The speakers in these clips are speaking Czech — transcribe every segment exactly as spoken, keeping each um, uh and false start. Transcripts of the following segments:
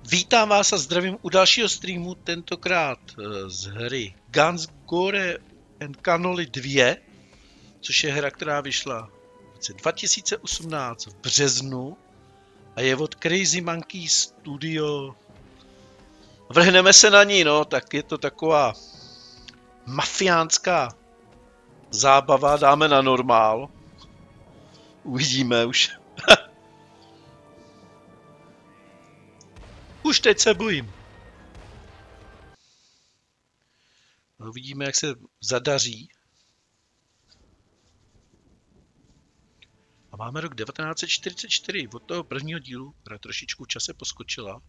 Vítám vás a zdravím u dalšího streamu, tentokrát z hry Guns, Gore and Cannoli dva, což je hra, která vyšla v roce dva tisíce osmnáct v březnu a je od Crazy Monkey Studio. Vrhneme se na ní, no, tak je to taková mafiánská zábava, dáme na normál. Uvidíme už. Už teď se bojím. No, uvidíme, jak se zadaří. A máme rok devatenáct set čtyřicet čtyři, od toho prvního dílu, která trošičku v čase poskočila.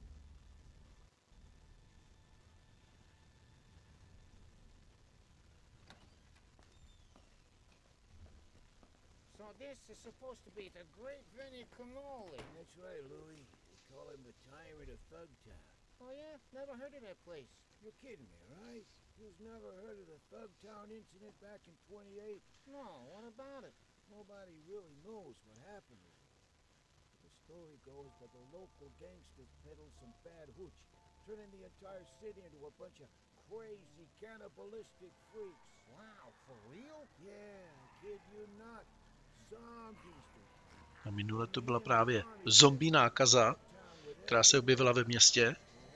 So this is supposed to be the great Vinnie Cannoli. That's right, Louis. They call him the Tyrant of Thugtown. Oh yeah? Never heard of that place. You're kidding me, right? You've never heard of the Thugtown incident back in twenty-eight? No, what about it? Nobody really knows what happened. The story goes that the local gangsters peddled some bad hooch, turning the entire city into a bunch of crazy cannibalistic freaks. Wow, for real? Yeah, I kid you not. Zombies. A minule to byla právě zombie nákaza, která se objevila ve městě.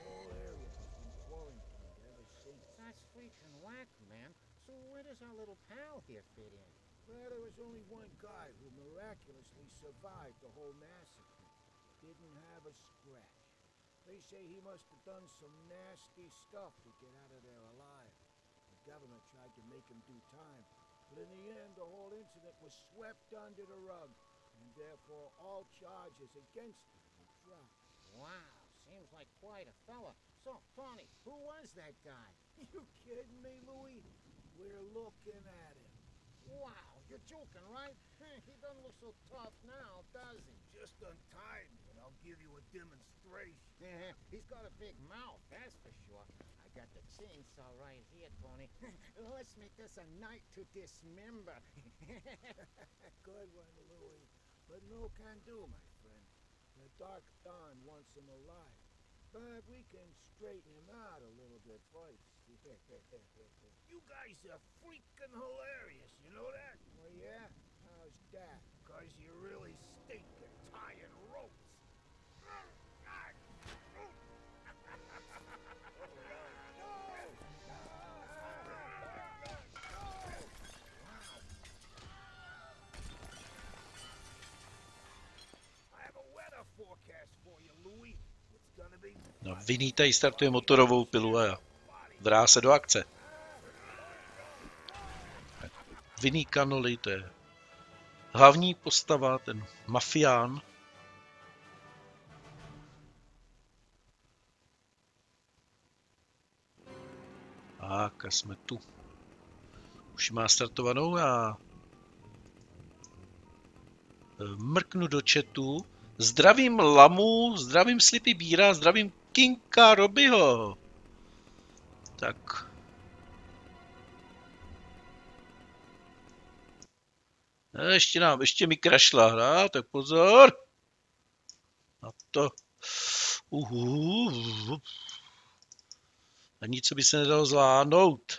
That's freaking whack, man. So where does our little pal here fit in? Well, there was only one guy who miraculously survived the whole massacre. Didn't have a scratch. They say he must have done some nasty stuff to get out of there alive. The government tried to make him do time, but in the end the whole incident was swept under the rug, and therefore all charges against him were dropped. Wow, seems like quite a fella. So, Tony, who was that guy? You kidding me, Louis? We're looking at him. Wow, you're joking, right? He doesn't look so tough now, does he? Just untie me and I'll give you a demonstration. Yeah, he's got a big mouth, that's for sure. I got the chainsaw right here, Tony. Let's make this a night to dismember. Good one, Louis. But no can do, my friend. The Dark Dawn wants him alive. But we can straighten him out a little bit first. You guys are freaking hilarious, you know that? Oh, yeah? How's that? Because you really stink at tying ropes. No, Vinny tady startuje motorovou pilu a vrá se do akce. Vinnie Cannoli, to je hlavní postava, ten mafián. Tak, a jsme tu. Už má startovanou a mrknu do chatu. Zdravím Lamu, zdravím Slippy Bíra, zdravím Kinka Robyho. Tak. A ještě nám, ještě mi krašla hra, tak pozor. Na to. Uhu. A nic, co by se nedalo zvládnout.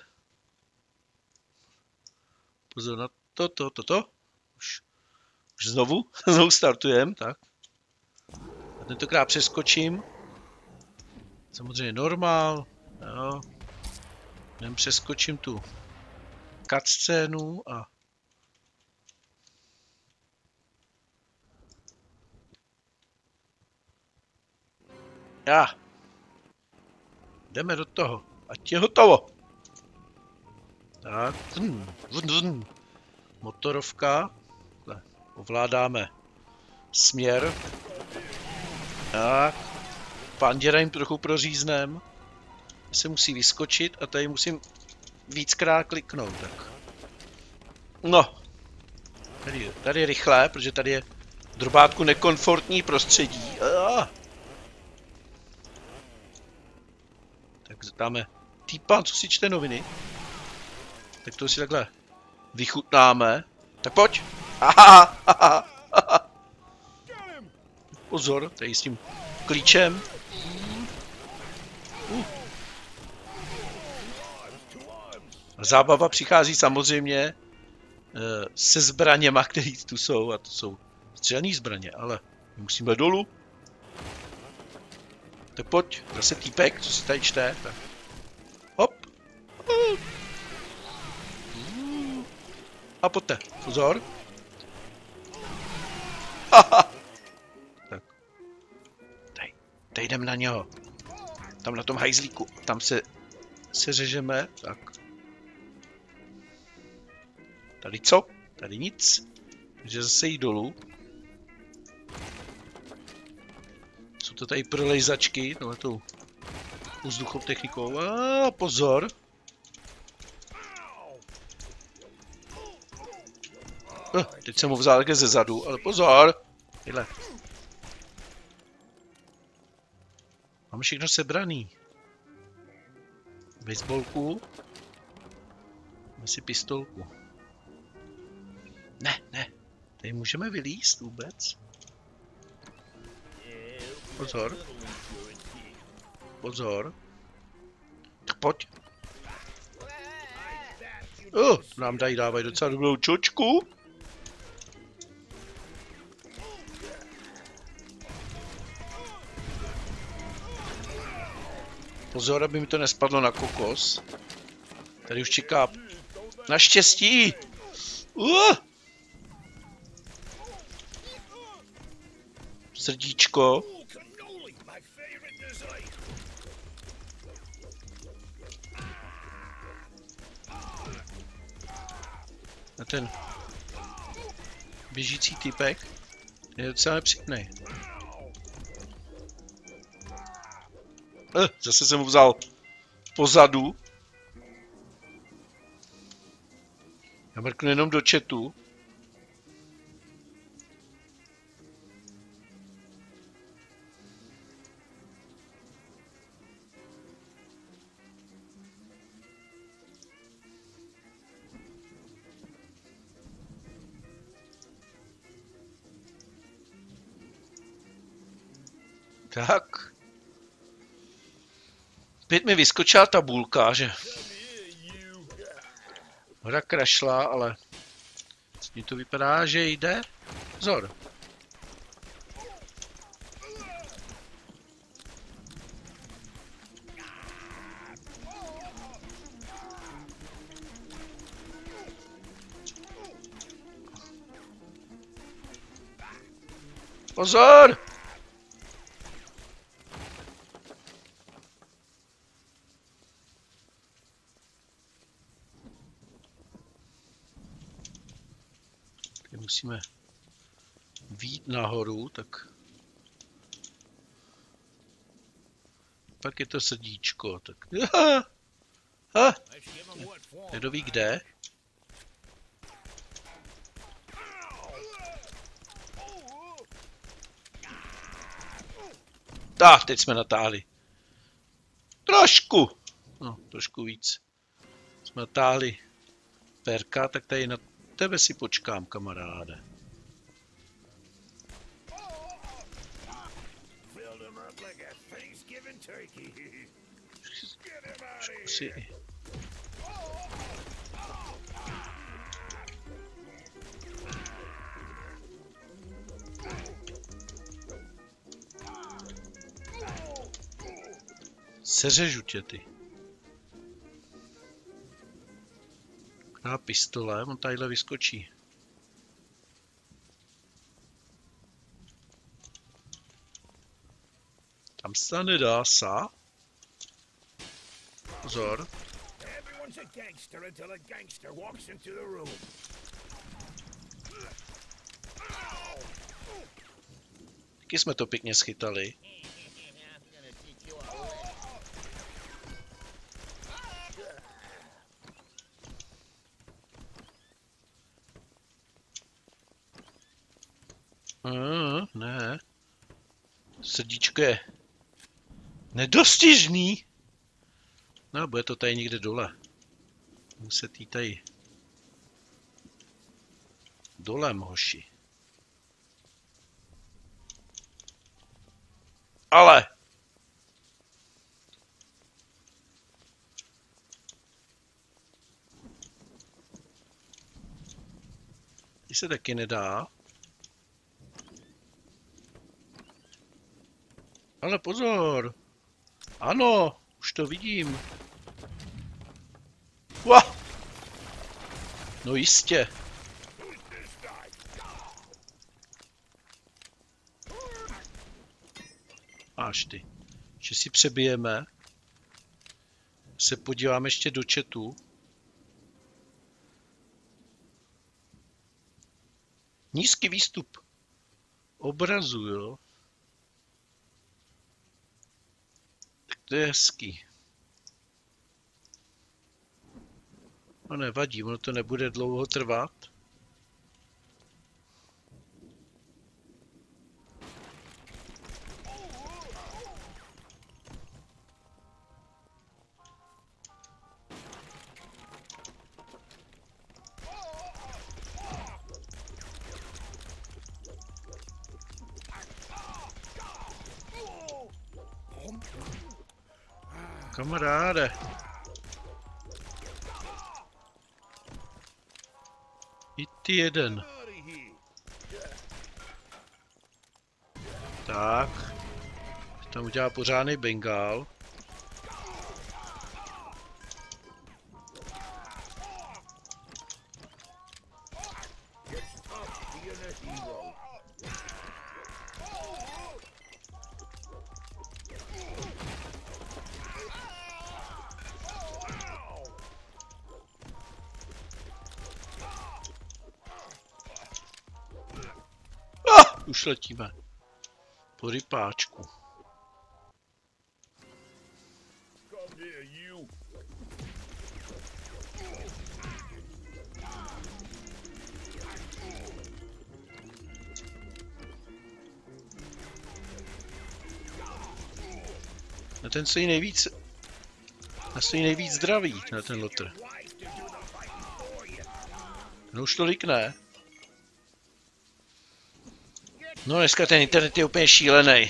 Pozor na to, to, to, to. Už, už znovu, znovu startujem, tak. A tentokrát přeskočím. Samozřejmě normál, jo. Jen přeskočím tu cutscénu a já. Jdeme do toho. Ať je hotovo. Tak. Vn, vn, vn. Motorovka. Takhle. Ovládáme směr. Tak. Panděra jim trochu proříznem. Se musí vyskočit a tady musím víckrát kliknout. Tak. No. Tady, tady je rychlé, protože tady je drobátku nekomfortní prostředí. Ah. Tak dáme týpa, co si čte noviny. Tak to si takhle vychutnáme. Tak pojď. Aha, aha, aha. Pozor, tady s tím klíčem. Uh. Zábava přichází samozřejmě uh, se zbraněma, které tu jsou, a to jsou střelné zbraně, ale my musíme dolů. Tak pojď, zase týpek, co se tady čte. Tak. Hop. Uh. Uh. A pojďte, pozor. Haha. Tak. Tady, tady jdem na něho. Tam na tom hajzlíku, tam se, se řežeme, tak. Tady co? Tady nic. Takže zase jít dolů. Jsou to tady prolejzačky, tohletou vzduchou technikou. A pozor. Uh, teď jsem mu vzal také ze zadu, ale pozor. Tyhle. Mám všechno sebraný. Baseballku. Máme si pistolku. Ne, ne. Tady můžeme vylízt vůbec? Pozor. Pozor. Tak pojď. Uh, nám dají dávají docela dobrou čočku. Pozor, aby mi to nespadlo na kokos. Tady už čeká. Naštěstí! Uh! Srdíčko. A ten běžící typek je docela nepříjemný. Eh, zase jsem mu vzal pozadu. Já mrknu jenom do chatu. Tak. Opět mi vyskočila tabulka, že hra crashla, ale mi to vypadá, že jde. Pozor. Pozor! Musíme vyjít nahoru, tak pak je to srdíčko, tak ha, ha. Kdo ví kde? Tak, teď jsme natáhli. Trošku, no, trošku víc. Jsme natáhli perka, tak tady na tebe si počkám, kamaráde. Si... Seřežu tě, ty. Na pistole, on tadyhle vyskočí. Tam se nedá sa. Pozor. Taky jsme to pěkně schytali. Uh, ne. Srdíčko je nedostižný. No, bude to tady někde dole. Muset jít tady dolem, hoši. Ale! Ty se taky nedá. Ale pozor! Ano, už to vidím. Ua! No jistě. Až ty. Že si přebijeme. Se podíváme ještě do chatu. Nízký výstup obrazu, jo. Tak to je hezký. No nevadí, ono to nebude dlouho trvat. Kamaráde. I ty jeden. Tak. Tam udělá pořádný bengál. Už letíme po rypáčku. A ten stojí nejvíc, a stojí nejvíc zdravý, na ten lotr. No už tolik ne. No dneska ten internet je úplně šílený.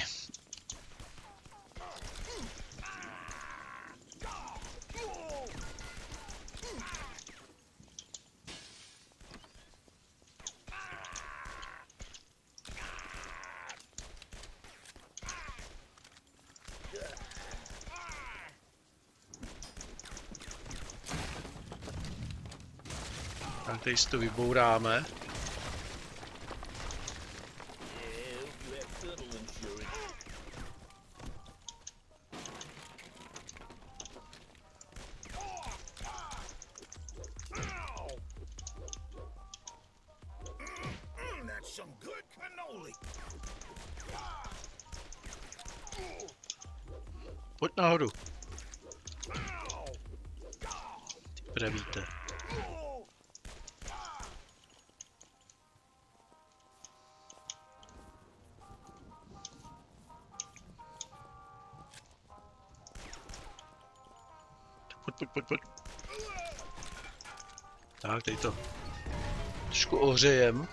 Tak tady si to vybouráme. Pojď nahoru. Ty pravíte. Pojď, pojď, pojď, pojď. Tak, tady to trošku ohřejem.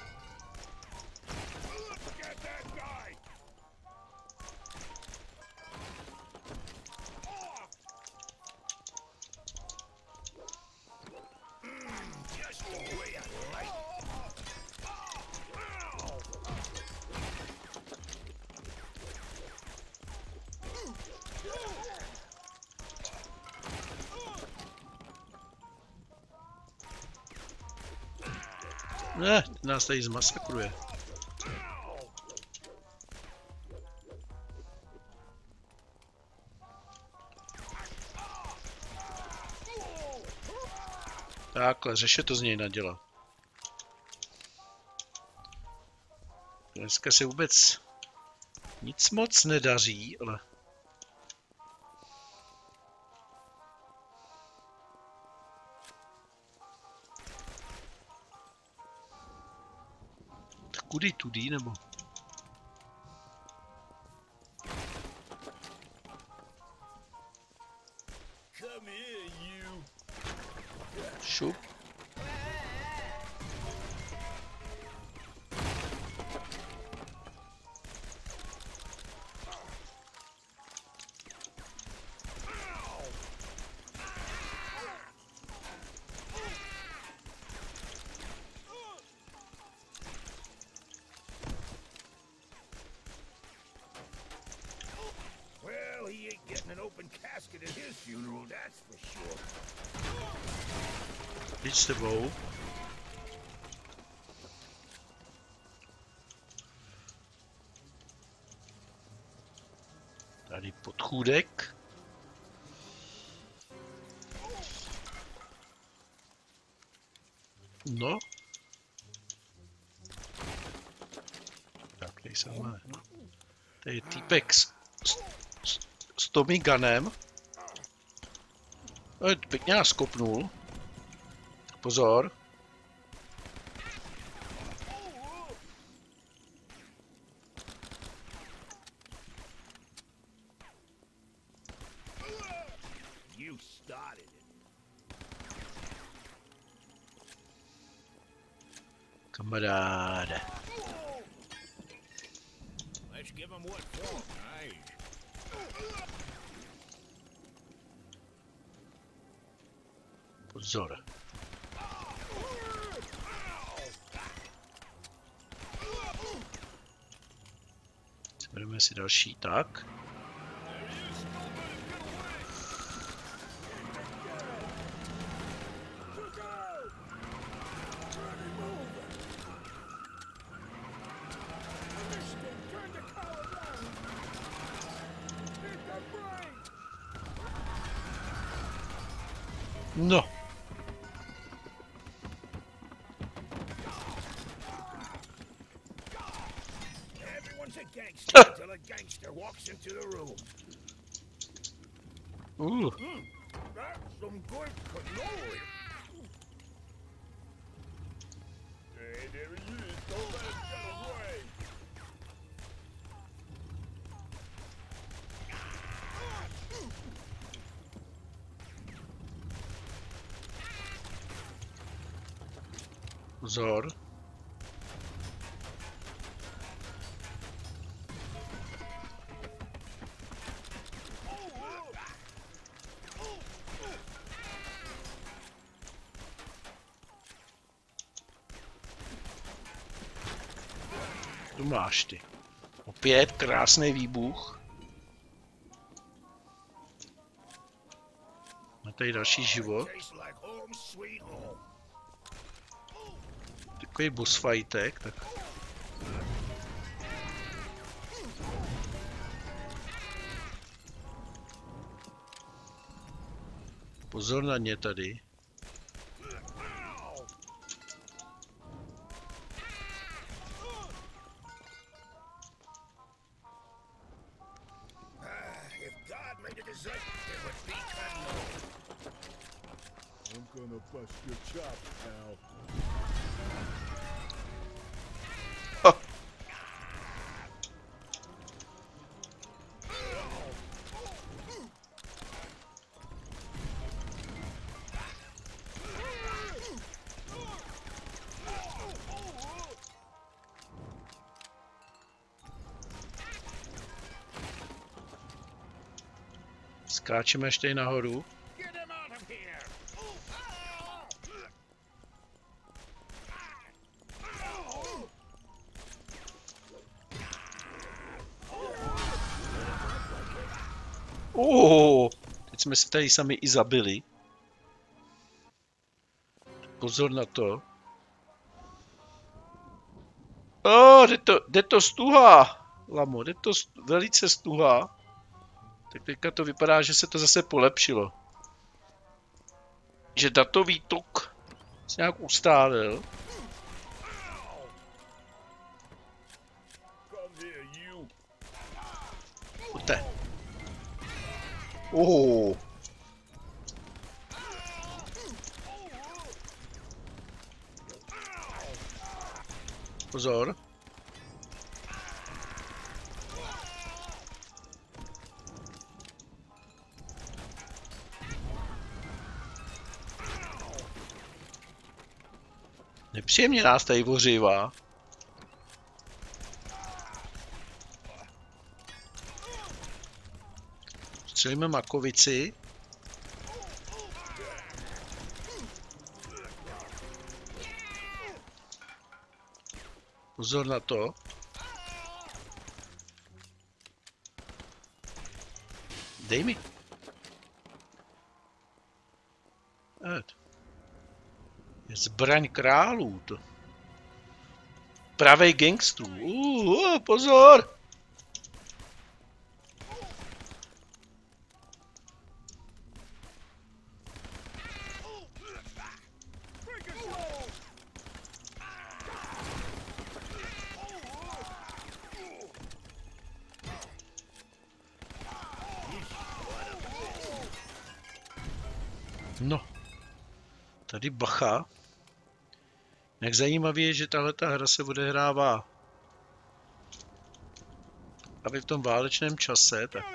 Ne, nás tady zmasakruje. Takhle, řeše to z něj nadělat. Dneska se vůbec nic moc nedaří, ale... Kudy tudy, nebo? Šup. an open casket at his funeral, that's for sure. Víc s tebou. Tady podchůdek. No. Tak, tady se máme. Tady je týpek s, s, s, s Tommy Gunem. No, pěkně nás kopnul. Pozor. You started it. Kamaráde. Let's give him what for, right? Pozor. Bereme si další tak. No. Everyone's a gangster until a gangster walks into the room. Uh. Mm, that's some good cannoli. Hey, there he is. Don't let him get away. Pozor. Tu máš ty. Opět krásný výbuch. Má tady další život. Takový boss fightek, tak. Pozor na ně tady. I'm gonna bust your chops, pal. Skáčeme ještě nahoru. Oh, teď jsme se tady sami i zabili. Pozor na to. Oh, jde to, jde to stuha, lamo, jde to velice stuha. Tak teďka to vypadá, že se to zase polepšilo. Že datový tok se nějak ustálil. Pojďte. Oh. Pozor. Nepříjemně nás tady vořivá. Střelíme makovici. Pozor na to. Dej mi. Ed. Je zbraň králů to. Pravej gangstrů. Uh, uh, pozor! No, tady bacha. Jak zajímavé je, že tahle hra se odehrává aby v tom válečném čase, tak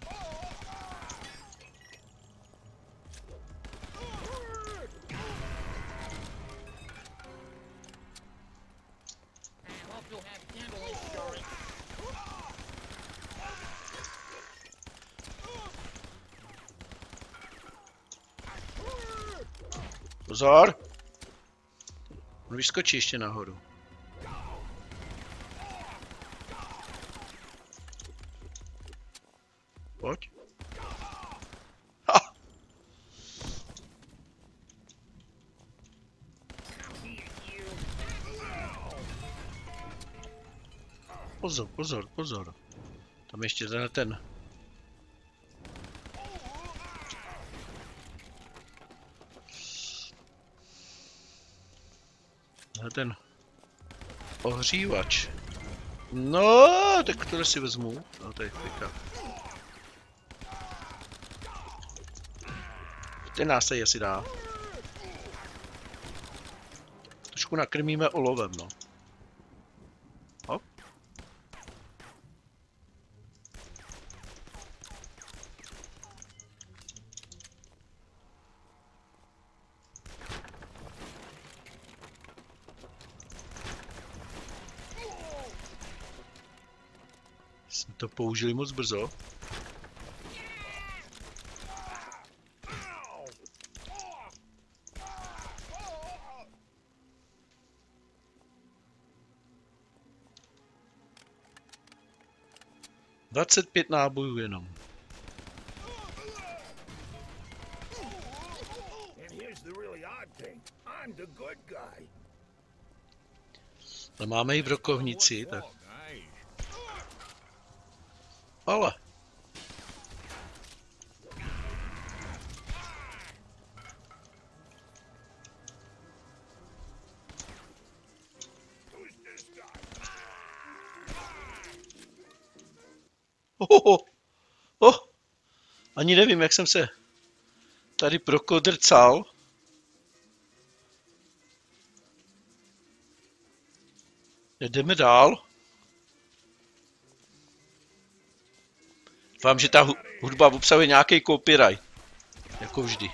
pozor! On vyskočí ještě nahoru. Pojď. Ha! Pozor, pozor, pozor. Tam ještě ten ten. Ten ohřívač. No, tak to si vezmu. No, tady klika. Ten nás tady asi dá. Trošku nakrmíme olovem, no. Hop. Jsme to použili moc brzo. dvacet pět nábojů jenom. Ale máme i v rokovnici, tak. Ale. Oh, oh. Ani nevím, jak jsem se tady prokodrcal. Jdeme dál. Doufám, že ta hudba obsahuje nějaký copyright. Jako vždy.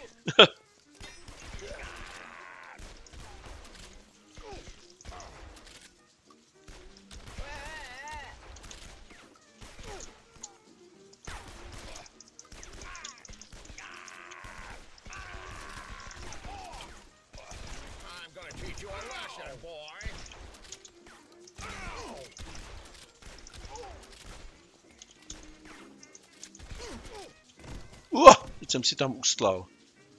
Uh, teď jsem si tam ustlal.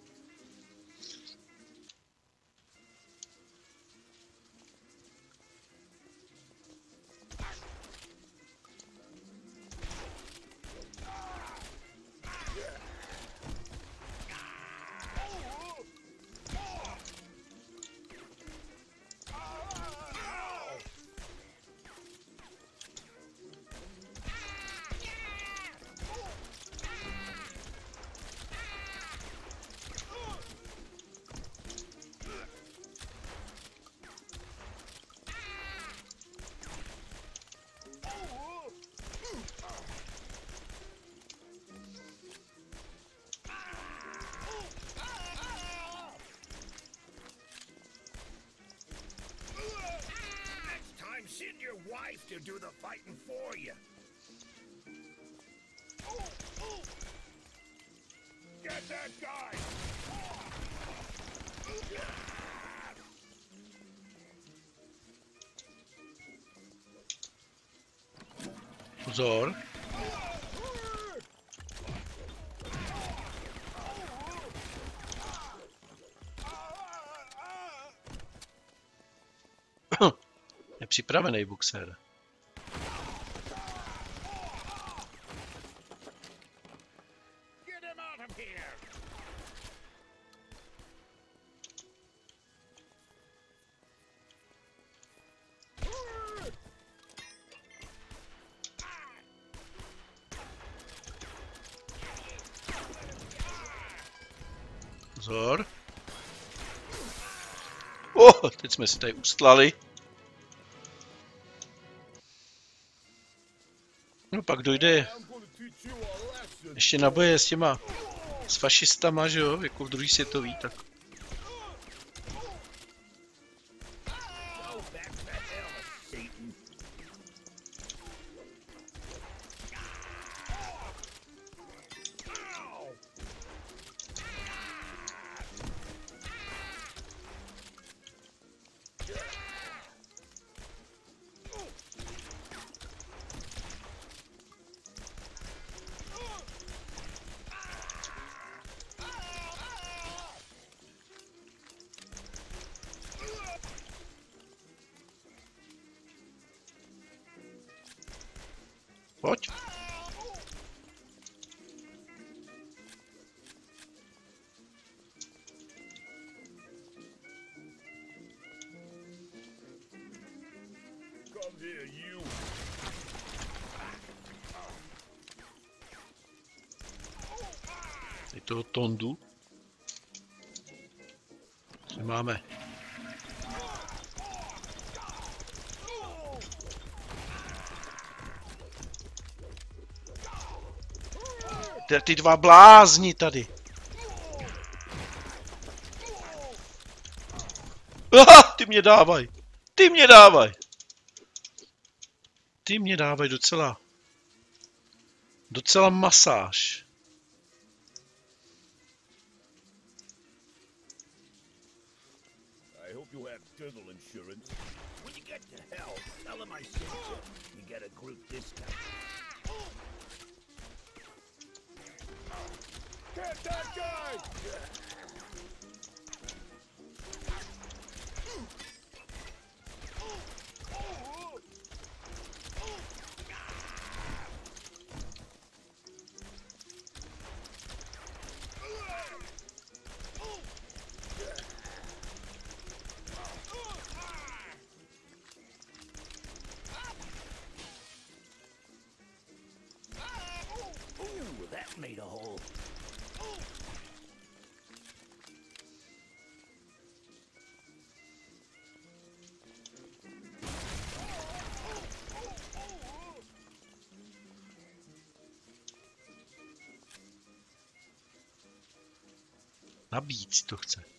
Send your wife to do the fighting for you. Get that guy. Pozor. Je připravený boxer. Get him out of here! Pozor. Oh, teď jsme si tady ustlali. No pak dojde ještě na boje s těma, s fašistama, že jo, jako v druhý světový, tak. Pojď. Come here, you! Tady toho Tondu. Co máme? Ty, ty dva blázni tady. Aha, ty mě dávaj. Ty mě dávaj. Ty mě dávaj docela. Docela masáž. I hope you have dental insurance. When you get to hell, tell him I sent you. You get a group discount. Get that guy! Ooh, that made a hole. Nabít si to chce.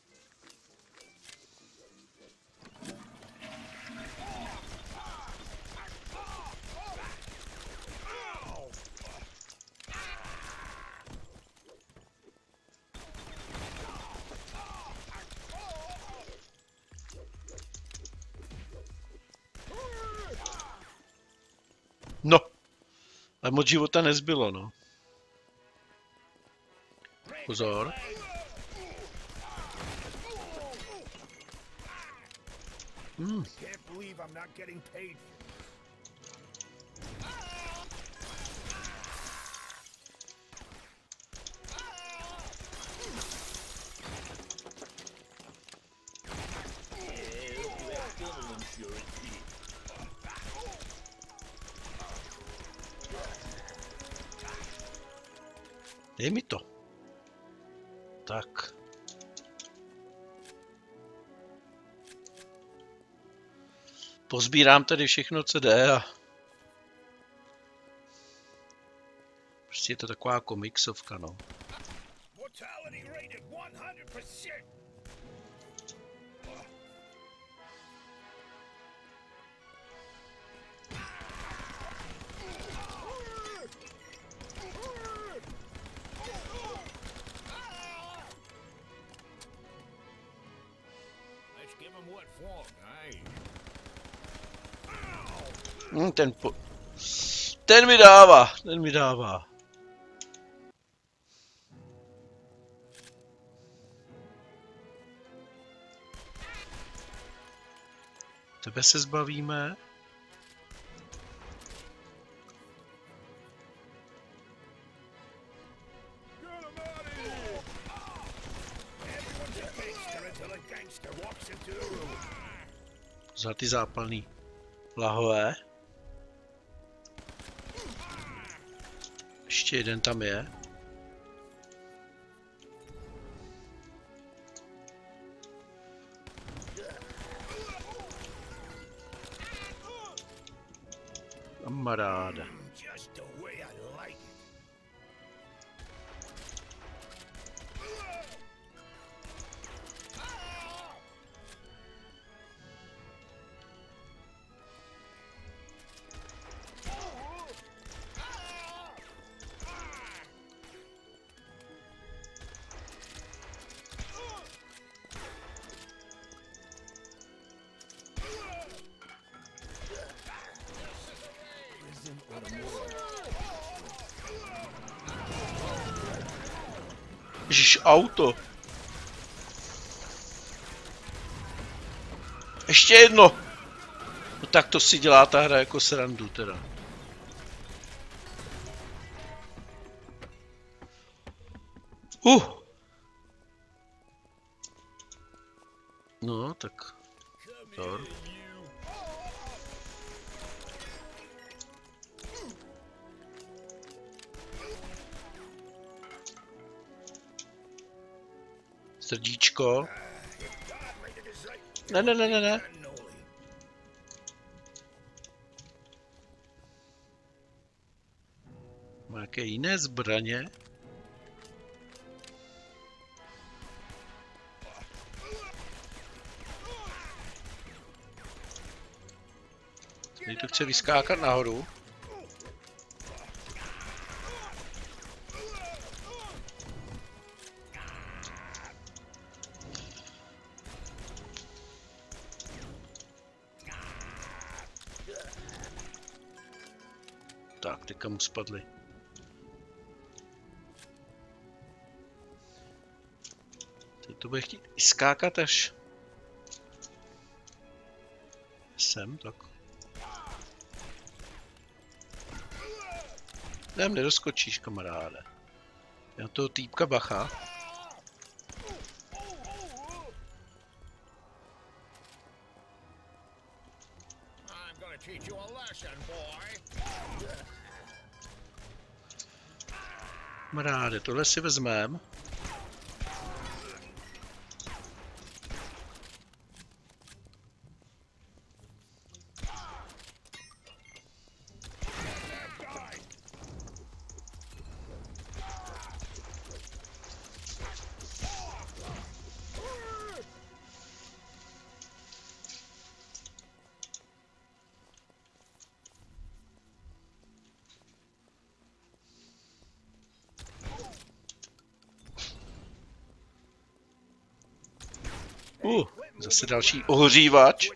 No, ale moc života nezbylo, no. Pozor. Hmm. Can't believe I'm not getting paid. Dej mi to. Tak. Pozbírám tady všechno, co jde a prostě je to taková komiksovka, no. Mortality rated one hundred percent. Let's give him what for, aye. Hmm, ten po... Ten mi dává, ten mi dává. Tebe se zbavíme. Za ty zápalný lahové. Ještě jeden tam je. Kamaráde. Ježiš, auto. Ještě jedno. No tak to si dělá ta hra jako srandu teda. Uh. No, tak. Tor. Srdíčko. Ne, ne, ne, ne, ne. Má jaké jiné zbraně? Teď to chce vyskákat nahoru. Tak, teďka mu spadli. Teď to bude chtít skákat až sem, tak. Nem, nedoskočíš, kamaráde. Já toho týpka bacha. Kamaráde, tohle si vezmem. Uh, zase další ohřívač.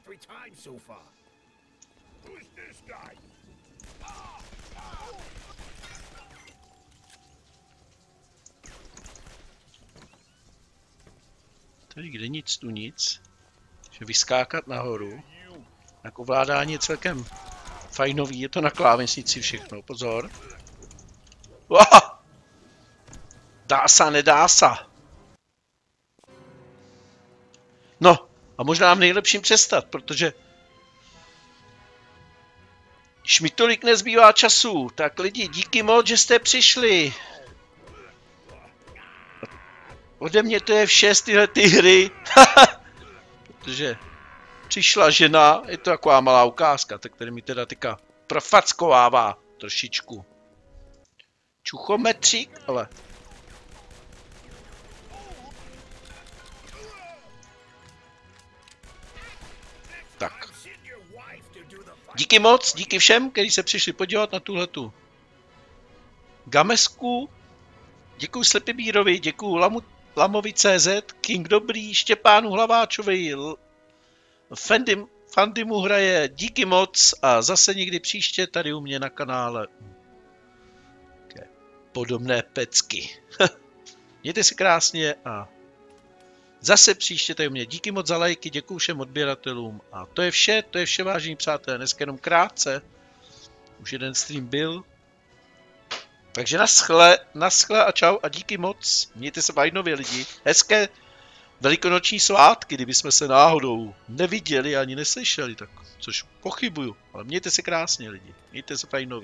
Tady kde nic, tu nic. Že vyskákat nahoru. Tak ovládání je celkem fajnový, je to na klávesnici všechno, pozor. Uah! Dá sa, nedá sa. No, a možná v nejlepším přestat, protože když mi tolik nezbývá času, tak lidi, díky moc, že jste přišli. Ode mě to je vše z tyhle ty hry. Protože přišla žena, je to taková malá ukázka, tak tady mi teda teďka profackovává trošičku. Čuchometřík, ale... Tak. Díky moc, díky všem, kteří se přišli podívat na tuhletu gamesku. Děkuju Slepibírovi, děkuju Lamu, Lamovi C Z, King Dobrý, Štěpánu Hlaváčovi, Fendim, Fandimu hraje, díky moc a zase někdy příště tady u mě na kanále. Podobné pecky. Mějte si krásně a zase příště tady u mě. Díky moc za lajky, děkuju všem odběratelům. A to je vše, to je vše, vážení přátelé. Dneska jenom krátce. Už jeden stream byl. Takže naschle, naschle a čau a díky moc. Mějte se fajnově lidi. Hezké velikonoční svátky, kdyby jsme se náhodou neviděli ani neslyšeli, tak což pochybuju. Ale mějte se krásně lidi. Mějte se fajnově.